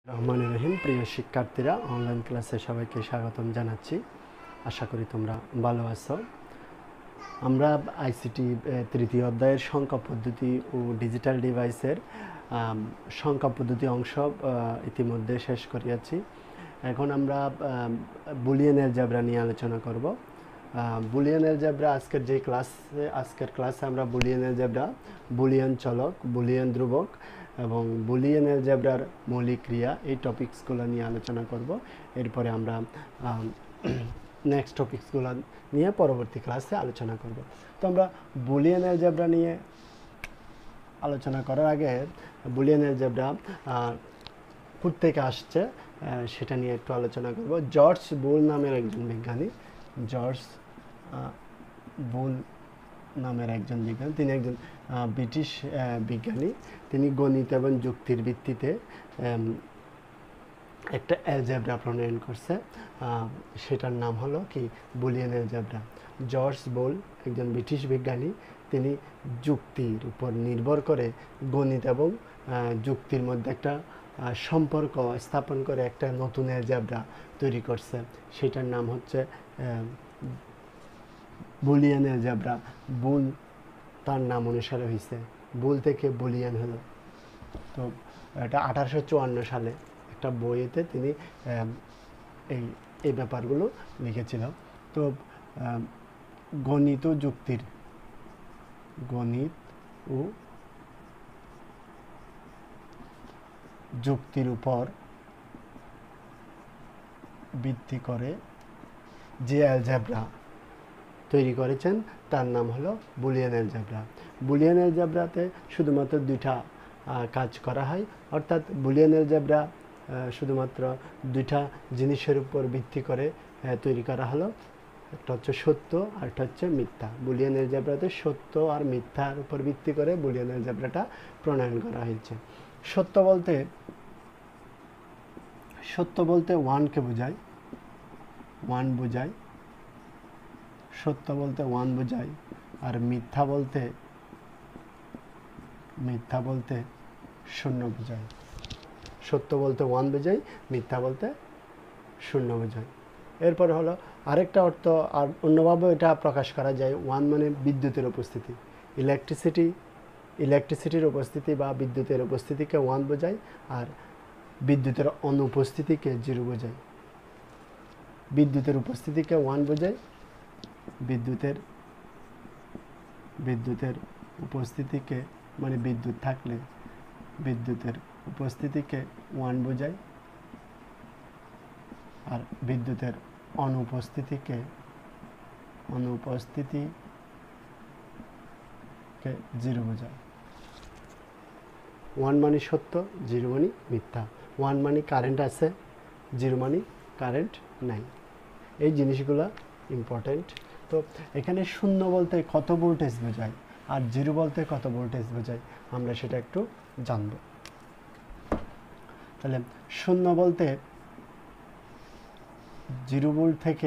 রহমানুর রহিম। প্রিয় শিক্ষার্থীরা, অনলাইন ক্লাসে সবাইকে স্বাগতম জানাচ্ছি। আশা করি তোমরা ভালো আছো। আমরা আইসিটি তৃতীয় অধ্যায়ের সংখ্যা পদ্ধতি ও ডিজিটাল ডিভাইসের সংখ্যা পদ্ধতি অংশ ইতিমধ্যে শেষ করিয়াছি। এখন আমরা বুলিয়ান অ্যালজেব্রা নিয়ে আলোচনা করব। বুলিয়ান অ্যালজেব্রা আজকের ক্লাসে আমরা বুলিয়ান অ্যালজেব্রা, বুলিয়ান চলক, বুলিয়ান ধ্রুবক এবং বুলিয়ান অ্যালজেব্রার মৌলিক ক্রিয়া, এই টপিকসগুলো নিয়ে আলোচনা করব। এরপরে আমরা নেক্সট টপিকসগুলো নিয়ে পরবর্তী ক্লাসে আলোচনা করব। তো আমরা বুলিয়ান অ্যালজেব্রা নিয়ে আলোচনা করার আগে বুলিয়ান অ্যালজেব্রা কোত্থেকে আসছে সেটা নিয়ে একটু আলোচনা করব। জর্জ বুল নামের একজন বিজ্ঞানী, তিনি একজন ব্রিটিশ বিজ্ঞানী। তিনি গণিত এবং যুক্তির ভিত্তিতে একটা অ্যালজেব্রা প্রণয়ন করছে। সেটার নাম হলো কি বুলিয়ান অ্যালজেব্রা। জর্জ বুল একজন ব্রিটিশ বিজ্ঞানী, তিনি যুক্তির উপর নির্ভর করে গণিত এবং যুক্তির মধ্যে একটা সম্পর্ক স্থাপন করে একটা নতুন অ্যালজেব্রা তৈরি করছে। সেটার নাম হচ্ছে বুলিয়ান অ্যালজেব্রা। বুল তার নাম অনুসারে হয়েছে, বুল থেকে বুলিয়ান হলো। তো এটা 1854 সালে একটা বইয়েতে তিনি এই ব্যাপারগুলো লিখেছিল। তো গণিত ও যুক্তির উপর ভিত্তি করে যে অ্যালজেব্রা তৈরি করেছেন তার নাম হলো বুলিয়ান অ্যালজেব্রা। বুলিয়ান অ্যালজেব্রাতে শুধুমাত্র দুইটা কাজ করা হয়, অর্থাৎ বুলিয়ান অ্যালজেব্রা শুধুমাত্র দুইটা জিনিসের উপর ভিত্তি করে তৈরি করা হলো। একটা হচ্ছে সত্য আর একটা হচ্ছে মিথ্যা। বুলিয়ান অ্যালজেব্রাতে সত্য আর মিথ্যার উপর ভিত্তি করে বুলিয়ান অ্যালজেব্রাটা প্রণয়ন করা হয়েছে। সত্য বলতে ওয়ানকে বোঝায়, সত্য বলতে ওয়ান বোঝায়। আর মিথ্যা বলতে শূন্য বোঝায়। সত্য বলতে ওয়ান বোঝায়, মিথ্যা বলতে শূন্য বোঝায়। এরপরে হলো আরেকটা অর্থ, আর অন্যভাবে এটা প্রকাশ করা যায়। ওয়ান মানে বিদ্যুতের উপস্থিতি, ইলেকট্রিসিটির উপস্থিতি বা বিদ্যুতের উপস্থিতিকে ওয়ান বোঝায়, আর বিদ্যুতের অনুপস্থিতিকে জিরো বোঝায়। বিদ্যুতের উপস্থিতিকে ওয়ান বোঝায়, বিদ্যুতের উপস্থিতিকে মানে বিদ্যুৎ থাকলে বিদ্যুতের উপস্থিতিকে ওয়ান বোঝায়, আর বিদ্যুতের অনুপস্থিতিকে জিরো বোঝায়। ওয়ান মানে সত্য, জিরো মানে মিথ্যা। ওয়ান মানে কারেন্ট আছে, জিরো মানে কারেন্ট নাই। এই জিনিসগুলো ইম্পর্টেন্ট। তো এখানে শূন্য বলতে কত ভোল্টেজ বোঝায় আর জিরো বলতে কত ভোল্টেজ বোঝায় আমরা সেটা একটু জানব। তাহলে শূন্য বলতে 0 ভোল্ট থেকে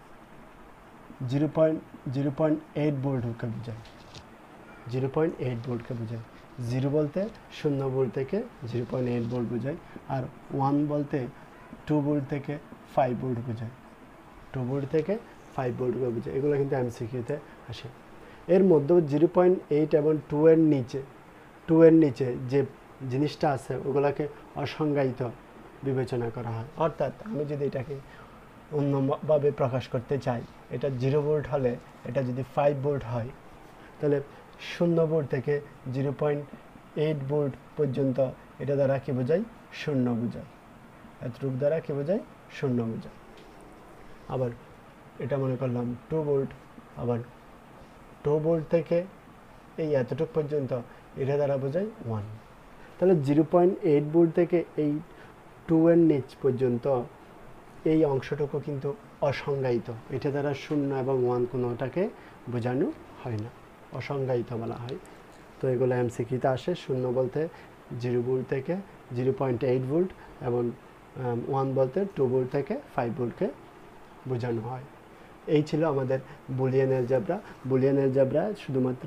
0.8 ভোল্টকে বোঝায়। 0.8 ভোল্টকে বোঝায়। জিরো বলতে 0 ভোল্ট থেকে 0.8 ভোল্ট বোঝায়। আর ওয়ান বলতে 2 ভোল্ট থেকে 5 ভোল্ট বোঝায়। 2 ভোল্ট থেকে 5 ভোল্টকে বোঝায়। এগুলো কিন্তু এমসিকিউতে আসে। এর মধ্যে 0.8 এবং 2 এর নিচে যে জিনিসটা আছে ওগুলোকে অসংজ্ঞায়িত বিবেচনা করা হয়। অর্থাৎ আমি যদি এটাকে অন্যভাবে প্রকাশ করতে চাই, এটা 0 ভোল্ট হলে এটা যদি 5 ভোল্ট হয়, তাহলে 0 ভোল্ট থেকে 0.8 ভোল্ট পর্যন্ত এটা দ্বারা কী বোঝায়? শূন্য বোঝায়। এতটুকু দ্বারা কী বোঝায়? শূন্য বোঝায়। আবার এটা মনে করলাম 2 ভোল্ট, আবার 2 ভোল্ট থেকে এই এতটুকু পর্যন্ত এটা দ্বারা বোঝায় 1। তাহলে 0.8 ভোল্ট থেকে এই 2 এর নিচ পর্যন্ত এই অংশটুকু কিন্তু অসংজ্ঞায়িত। এটা দ্বারা 0 এবং 1 কোনোটাকে বোঝানো হয় না, অসংজ্ঞায়িত বলা হয়। তো এগুলো এমসিকিউতে আসে। 0 বলতে 0 ভোল্ট থেকে 0.8 ভোল্ট এবং 1 বলতে 2 ভোল্ট থেকে 5 ভোল্টকে বোঝানো হয়। এই ছিল আমাদের বুলিয়ান অ্যালজেব্রা। বুলিয়ান অ্যালজেব্রা শুধুমাত্র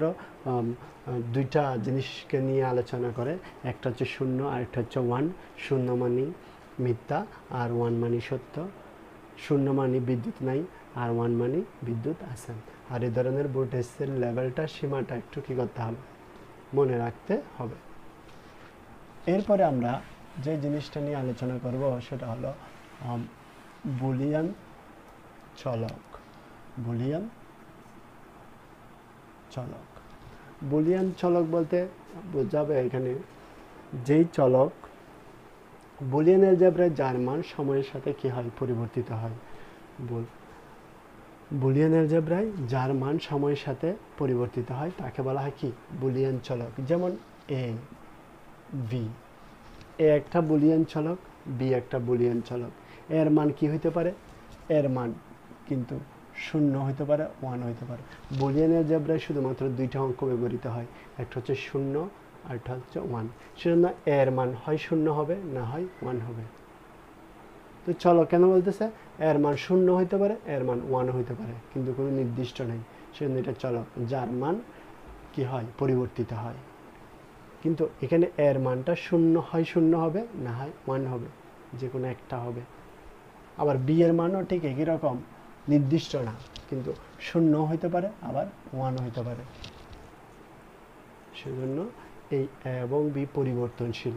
দুইটা জিনিসকে নিয়ে আলোচনা করে। একটা হচ্ছে শূন্য আর একটা হচ্ছে ওয়ান। শূন্য মানে মিথ্যা, আর 1 মানে সত্য, 0 মানে বিদ্যুৎ নাই, আর 1 মানে বিদ্যুৎ আছে। আর এই ধরনের ভোল্টেজের লেভেলটা, সীমাটা একটু কী করতে হবে, মনে রাখতে হবে। এরপরে আমরা যে জিনিসটা নিয়ে আলোচনা করব সেটা হলো বুলিয়ান চলক। বুলিয়ান চলক। বুলিয়ান চলক বলতে বোঝাবে এখানে যেই চলক বুলিয়ান অ্যালজেব্রায় যার মান সময়ের সাথে কি হয়, পরিবর্তিত হয়। বুলিয়ান অ্যালজেব্রায় যার মান সময়ের সাথে পরিবর্তিত হয় তাকে বলা হয় কি, বুলিয়ান চলক। যেমন এ ভি, এ একটা বুলিয়ান চলক, বি একটা বুলিয়ান চলক। এর মান কি হইতে পারে, এর মান কিন্তু 0 হইতে পারে, 1 হইতে পারে। বুলিয়ান অ্যালজেব্রায় শুধুমাত্র 2টা অঙ্ক ব্যবহৃত হয়, একটা হচ্ছে 0 আর একটা হচ্ছে 1। সেজন্য এর মান হয় 0 হবে, না হয় 1 হবে। তো চলক কেন বলতেছে, এর মান 0 হইতে পারে, এর মান 1 হইতে পারে, কিন্তু কোনো নির্দিষ্ট নেই। সেজন্য এটা চলক যার মান কি হয়, পরিবর্তিত হয়। কিন্তু এখানে এর মানটা 0 হবে, না হয় 1 হবে, যে কোনো একটা হবে। আবার বি এর মানও ঠিক একই রকম, নির্দিষ্ট না, কিন্তু 0 হইতে পারে, আবার 1 হইতে পারে। সেজন্য এই এ এবং বি পরিবর্তনশীল।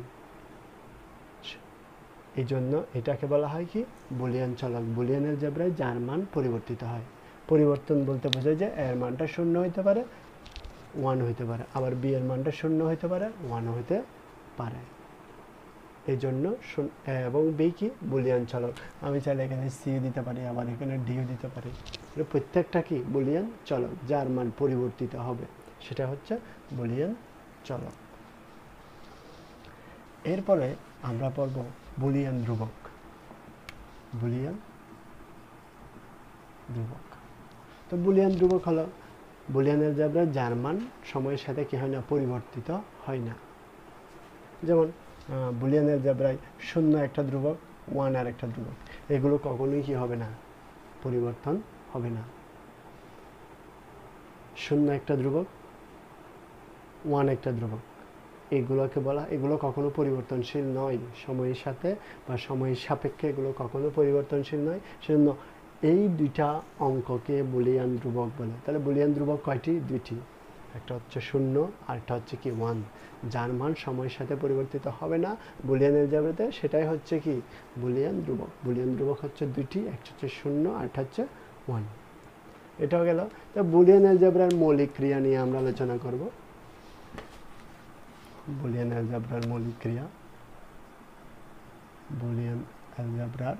এই জন্য এটাকে বলা হয় কি, বুলিয়ান চলক। বুলিয়ান অ্যালজেব্রায় যার মান পরিবর্তিত হয়। পরিবর্তন বলতে বোঝায় যে এর মানটা 0 হইতে পারে, 1 হইতে পারে, আবার বি এর মানটা 0 হইতে পারে, 1 হইতে পারে। এই জন্য এ এবং বি কি, বুলিয়ান চলক। আমি চাইলে এখানে সি দিতে পারি, আবার এখানে ডিও দিতে পারি। প্রত্যেকটা কি, বুলিয়ান চলক যার মান পরিবর্তিত হবে, সেটা হচ্ছে বুলিয়ান চলক। এরপরে আমরা পড়ব বুলিয়ান ধ্রুবক। বুলিয়ান ধ্রুবক। তো বুলিয়ান ধ্রুবক হলো বুলিয়ান অ্যালজেব্রায় যার মান সময়ের সাথে কি হয় না, পরিবর্তিত হয় না। যেমন বুলিয়ান অ্যালজেব্রায় 0 একটা ধ্রুবক, 1 আর একটা ধ্রুবক, এগুলো কখনোই কি হবে না, পরিবর্তন হবে না। 0 একটা ধ্রুবক, 1 একটা ধ্রুবক, এগুলো কখনো পরিবর্তনশীল নয় সময়ের সাথে বা সময়ের সাপেক্ষে, এগুলো কখনো পরিবর্তনশীল নয়। সেজন্য এই 2টা অঙ্ককে বুলিয়ান ধ্রুবক বলে। তাহলে বুলিয়ান ধ্রুবক কয়টি, 2টি। একটা হচ্ছে 0 আর একটা হচ্ছে কি 1, যার মান সময়ের সাথে পরিবর্তিত হবে না বুলিয়ান অ্যালজেব্রাতে, সেটাই হচ্ছে কি, বুলিয়ান ধ্রুবক। বুলিয়ান ধ্রুবক হচ্ছে 2টি, একটা হচ্ছে 0 আর একটা হচ্ছে 1। এটাও গেল। তো বুলিয়ান অ্যালজেব্রার মৌলিক ক্রিয়া নিয়ে আমরা আলোচনা করব। বুলিয়ান অ্যালজেব্রার মৌলিক ক্রিয়া। বুলিয়ান অ্যালজেব্রার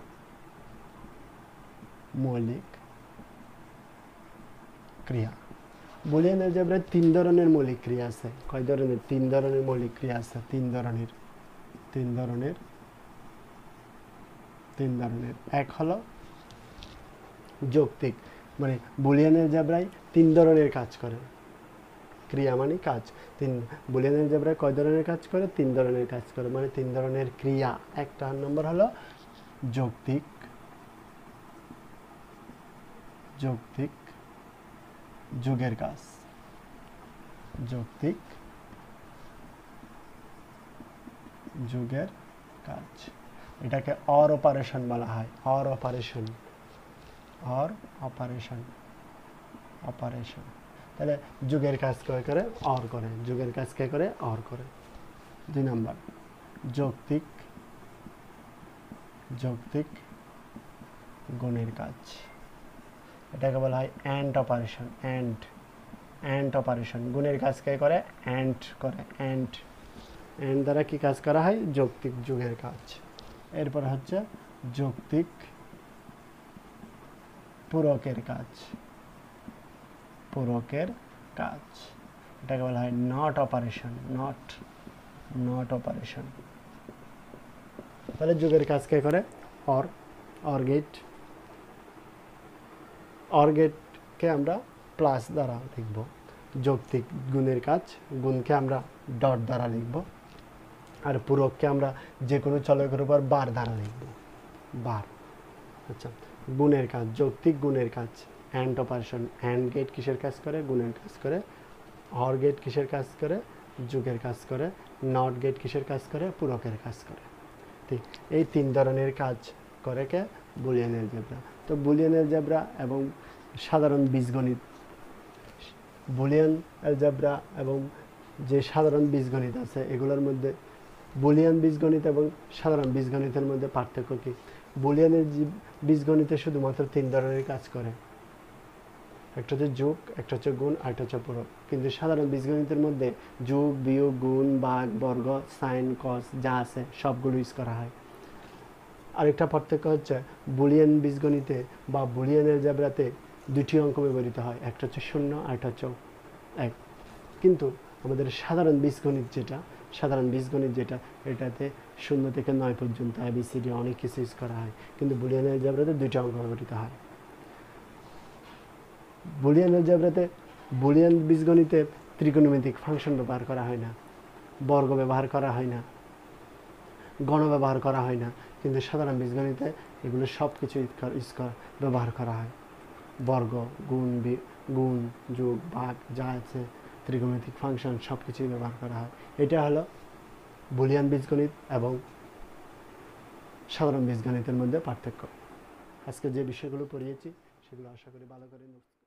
মৌলিক ক্রিয়া। বুলিয়ান অ্যালজেব্রায় 3 ধরনের মৌলিক ক্রিয়া আছে। কয় ধরনের, 3 ধরনের মৌলিক ক্রিয়া আছে। 3 ধরনের। এক হলো যৌক্তিক, মানে বুলিয়ান অ্যালজেব্রায় 3 ধরনের কাজ করে। ক্রিয়া মানে কাজ। বুলিয়ান অ্যালজেব্রায় কয় ধরনের কাজ করে, 3 ধরনের কাজ করে, মানে 3 ধরনের ক্রিয়া। একটা নম্বর হলো যৌক্তিক যোগের কাজ। যৌক্তিক যোগের কাজ, এটাকে অর অপারেশন বলা হয়। Or operation. তাহলে যোগের কাজ কে করে, অর করে। যোগের কাজ কে করে, অর করে। 2 নাম্বার যৌক্তিক গুণের কাজ, এটাকে বলা হয় অ্যান্ড অপারেশন। অ্যান্ড অপারেশন, গুণের কাজ কে করে, অ্যান্ড করে। অ্যান্ড দ্বারা কি কাজ করা হয়, যৌক্তিক যোগের কাজ। এরপর হচ্ছে যৌক্তিক পূরকের কাজ। এটাকে বলা হয় নট অপারেশন। তাহলে যোগের কাজ কে করে, অর গেটকে আমরা প্লাস দ্বারা লিখব। যৌক্তিক গুণের কাজ, গুণকে আমরা ডট দ্বারা লিখব। আর পূরককে আমরা যে কোনো চলকের উপর বার দ্বারা লিখব, বার। আচ্ছা, গুণের কাজ, যৌক্তিক গুণের কাজ, অ্যান্ড অপারেশন। অ্যান্ড গেট কিসের কাজ করে, গুণের কাজ করে। অর গেট কিসের কাজ করে, যোগের কাজ করে। নট গেট কিসের কাজ করে, পূরকের কাজ করে। পরিবর্তী, এই 3 ধরনের কাজ করে কে? Boolean algebra. তো বুলিয়ান অ্যালজেব্রা এবং সাধারণ বীজগণিত, বুলিয়ান অ্যালজেব্রা এবং যে সাধারণ বীজগণিত আছে এগুলোর মধ্যে বুলিয়ান বীজগণিত এবং সাধারণ বীজগণিতের মধ্যে পার্থক্য কী? বুলিয়ানের বীজগণিতে শুধুমাত্র 3 ধরনের কাজ করে, একটা হচ্ছে যোগ, একটা হচ্ছে গুণ, আর একটা হচ্ছে পূরক। কিন্তু সাধারণ বীজগণিতের মধ্যে যোগ, বিয়োগ, গুণ, ভাগ, বর্গ, সাইন, কস যা আছে সবগুলো ইউজ করা হয়। আরেকটা পার্থক্য হচ্ছে বুলিয়ান বীজগণিতে বা বুলিয়ান অ্যালজেব্রাতে 2টি অঙ্ক ব্যবহৃত হয়, একটা হচ্ছে 0 আর একটা হচ্ছে 1। কিন্তু আমাদের সাধারণ বীজগণিত যেটা এটাতে 0 থেকে 9 পর্যন্ত ABCD অনেক কিছু ইউজ করা হয়, কিন্তু বুলিয়ান অ্যালজেব্রাতে 2টা অঙ্ক ব্যবহৃত হয়। বুলিয়ান অ্যালজেব্রাতে, বুলিয়ান বীজগণিতে ত্রিকোণমিতিক ফাংশন ব্যবহার করা হয় না, বর্গ ব্যবহার করা হয় না, গণ ব্যবহার করা হয় না, কিন্তু সাধারণ বীজগণিতে এগুলো সব কিছু ব্যবহার করা হয়। বর্গ, গুণ, যোগ, ভাগ যা আছে, ত্রিকোণমিতিক ফাংশন সব কিছুই ব্যবহার করা হয়। এটা হলো বুলিয়ান বীজগণিত এবং সাধারণ বীজগণিতের মধ্যে পার্থক্য। আজকে যে বিষয়গুলো পড়িয়েছি সেগুলো আশা করি ভালো করে